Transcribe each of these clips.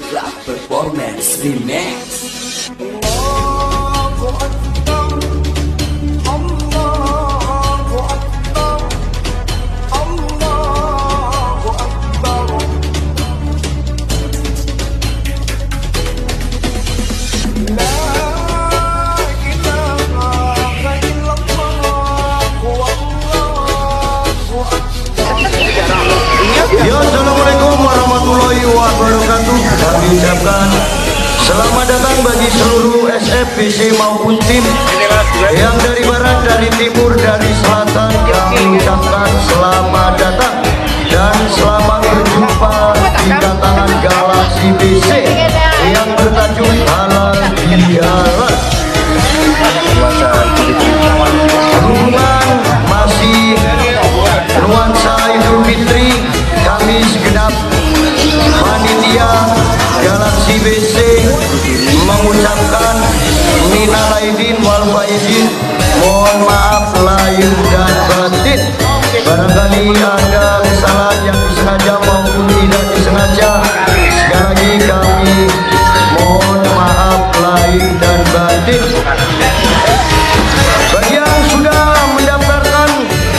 Club Performance Remix. Assalamualaikum warahmatullahi wabarakatuh. Kami ucapkan selamat datang bagi seluruh SFBC maupun tim yang dari barat, dari timur, dari selatan. Kami ucapkan selamat datang dan selamat berjumpa di datangan Galaxy BC yang bertajuk Halal Bihalal. Hubungan masih nuansa Idul Fitri, kami segenap panitia Galaxy BC mengucapkan minal aidin wal faizin, mohon maaf lahir dan batin. Barangkali ada kesalahan yang disengaja maupun tidak disengaja, sekali lagi kami mohon maaf lahir dan batin. Bagi yang sudah mendaftarkan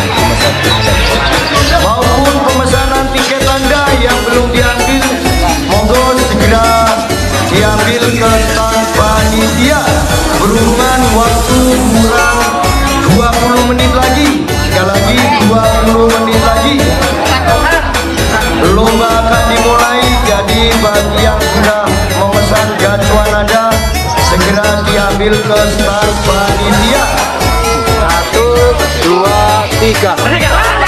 maupun pemesanan tiket Anda yang belum diambil, monggo segera diambil ke stand panitia. Berhubungan waktu kurang 20 menit lagi, sekali lagi 20 menit lagi lomba akan dimulai. Jadi bagi yang sudah memesan gacuan Anda, segera diambil ke stand panitia. 1, 2, 3.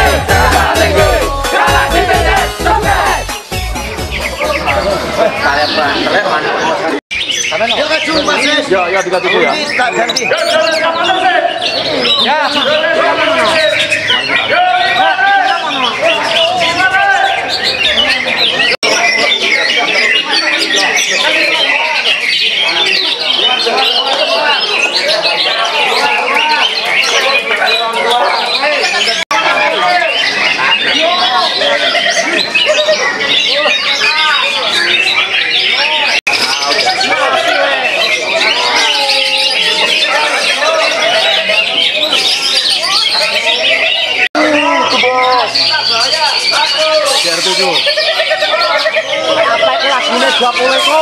Ya, diganti ya. Ganti. Ya. Apa itu lagunya 20 itu?